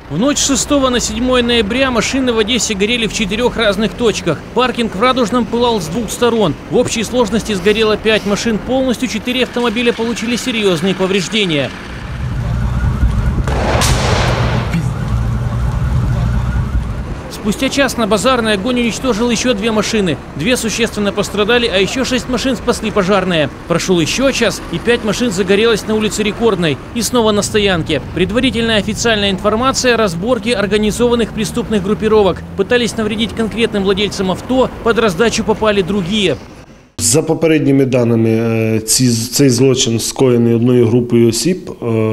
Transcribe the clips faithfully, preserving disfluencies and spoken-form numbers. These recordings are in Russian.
В ночь с шестого на седьмое ноября машины в Одессе горели в четырех разных точках. Паркинг в Радужном пылал с двух сторон. В общей сложности сгорело пять машин полностью, четыре автомобиля получили серьезные повреждения. Спустя час на Базарной огонь уничтожил еще две машины. Две существенно пострадали, а еще шесть машин спасли пожарные. Прошел еще час, и пять машин загорелось на улице Рекордной. И снова на стоянке. Предварительная официальная информация – разборки организованных преступных группировок. Пытались навредить конкретным владельцам авто, под раздачу попали другие. За попередніми даними, цей злочин скоєний одною групою осіб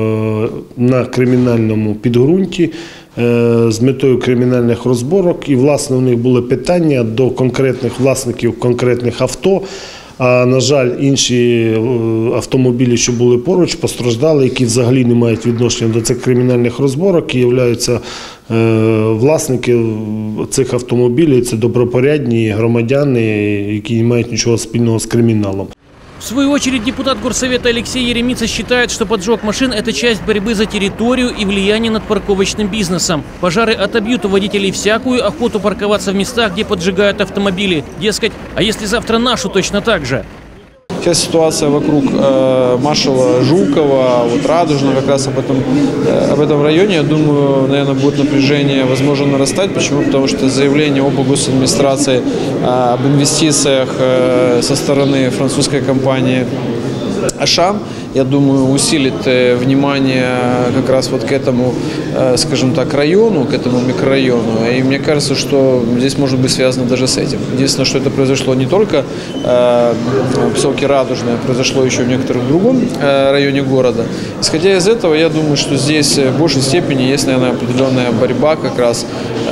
на кримінальному підґрунті з метою кримінальних розборок. І, власне, у них були питання до конкретних власників конкретних авто. А, на жаль, інші автомобілі, що були поруч, постраждали, які взагалі не мають відношення до цих кримінальних розборок і являються власники цих автомобілів. Це добропорядні громадяни, які не мають нічого спільного з криміналом. В свою очередь депутат Горсовета Алексей Еремица считает, что поджог машин – это часть борьбы за территорию и влияние над парковочным бизнесом. Пожары отобьют у водителей всякую охоту парковаться в местах, где поджигают автомобили. Дескать, а если завтра нашу точно так же? Сейчас ситуация вокруг э, маршала Жукова, вот Радужного, как раз об этом, э, об этом районе, я думаю, наверное, будет напряжение, возможно, нарастать. Почему? Потому что заявление об госадминистрации э, об инвестициях э, со стороны французской компании Ашан, я думаю, усилит внимание как раз вот к этому, скажем так, району, к этому микрорайону. И мне кажется, что здесь может быть связано даже с этим. Единственное, что это произошло не только в поселке Радужное, произошло еще в некотором другом районе города. Исходя из этого, я думаю, что здесь в большей степени есть, наверное, определенная борьба как раз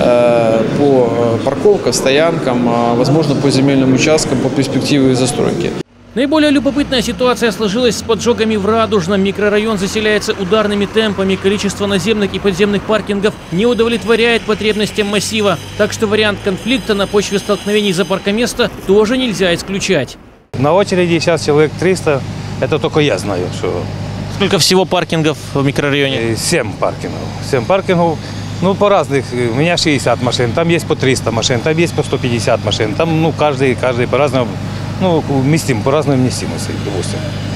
по парковкам, стоянкам, возможно, по земельным участкам, по перспективе застройки. Наиболее любопытная ситуация сложилась с поджогами в Радужном. Микрорайон заселяется ударными темпами. Количество наземных и подземных паркингов не удовлетворяет потребностям массива. Так что вариант конфликта на почве столкновений за паркоместа тоже нельзя исключать. На очереди сейчас человек триста. Это только я знаю. Что... Сколько всего паркингов в микрорайоне? Семь паркингов. Семь паркингов. Ну, по разных. У меня шестьдесят машин. Там есть по триста машин. Там есть по сто пятьдесят машин. Там, ну, каждый, каждый по-разному. Ну, вместим, по разной вместимости, допустим.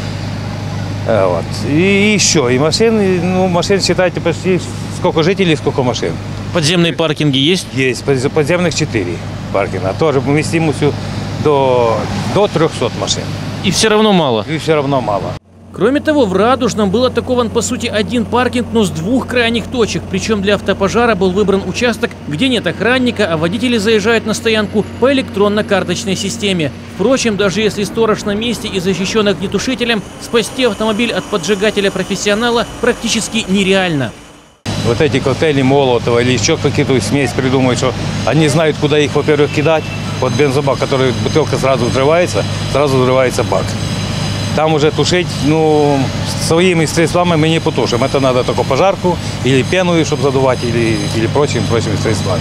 Вот. И еще, и машин, ну, машин, считайте, почти сколько жителей, сколько машин. Подземные паркинги есть? Есть, подземных четыре паркинга, тоже вместимостью до, до трехсот машин. И все равно мало? И все равно мало. Кроме того, в Радужном был атакован, по сути, один паркинг, но с двух крайних точек. Причем для автопожара был выбран участок, где нет охранника, а водители заезжают на стоянку по электронно-карточной системе. Впрочем, даже если сторож на месте и защищен огнетушителем, спасти автомобиль от поджигателя-профессионала практически нереально. Вот эти коктейли Молотова или еще какие-то смесь придумают, что они знают, куда их, во-первых, кидать. Вот бензобак, который бутылка сразу взрывается, сразу взрывается бак. Там уже тушить, ну, своими средствами мы не потушим. Это надо только пожарку или пену, чтобы задувать, или, или прочими, прочими средствами.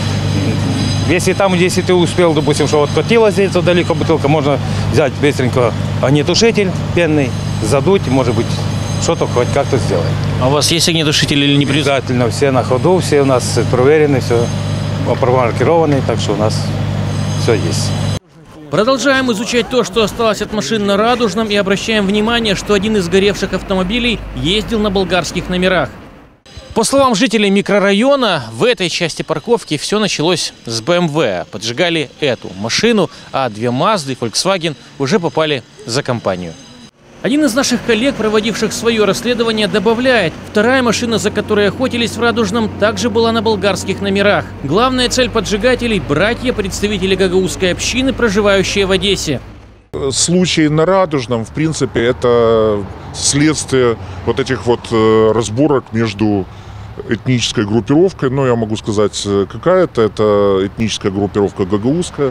Если там, если ты успел, допустим, что вот катила здесь далеко бутылка, можно взять быстренько огнетушитель пенный, задуть, может быть, что-то хоть как-то сделать. А у вас есть огнетушитель или не придется? Обязательно, все на ходу, все у нас проверены, все промаркированы, так что у нас все есть. Продолжаем изучать то, что осталось от машин на Радужном, и обращаем внимание, что один из сгоревших автомобилей ездил на болгарских номерах. По словам жителей микрорайона, в этой части парковки все началось с бэ эм вэ. Поджигали эту машину, а две Мазды и Volkswagen уже попали за компанию. Один из наших коллег, проводивших свое расследование, добавляет, вторая машина, за которой охотились в Радужном, также была на болгарских номерах. Главная цель поджигателей – братья, представители гагаузской общины, проживающие в Одессе. Случай на Радужном, в принципе, это следствие вот этих вот разборок между этнической группировкой. Но я могу сказать, какая-то это этническая группировка гагаузская.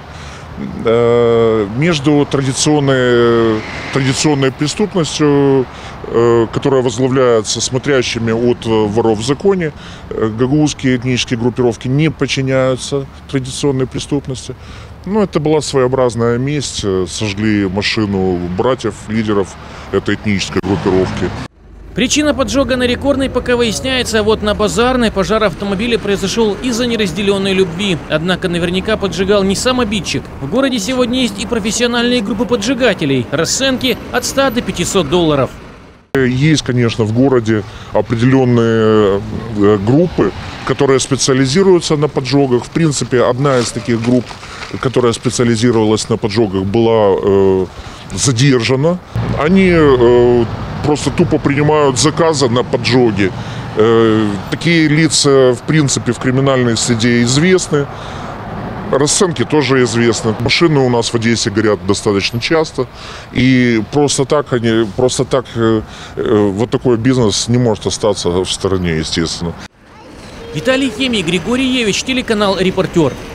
Между традиционной, традиционной преступностью, которая возглавляется смотрящими от воров в законе. Гагаузские этнические группировки не подчиняются традиционной преступности. Но это была своеобразная месть. Сожгли машину братьев, лидеров этой этнической группировки. Причина поджога на Рекордной пока выясняется, а вот на Базарной пожар автомобиля произошел из-за неразделенной любви. Однако наверняка поджигал не сам обидчик. В городе сегодня есть и профессиональные группы поджигателей. Расценки от ста до пятисот долларов. Есть, конечно, в городе определенные группы, которые специализируются на поджогах. В принципе, одна из таких групп, которая специализировалась на поджогах, была э, задержана. Они э, просто тупо принимают заказы на поджоги. Э, такие лица, в принципе, в криминальной среде известны. Расценки тоже известны. Машины у нас в Одессе горят достаточно часто. И просто так, они, просто так э, э, вот такой бизнес не может остаться в стороне, естественно. Виталий Хемий, Григорий Евич, телеканал «Репортер».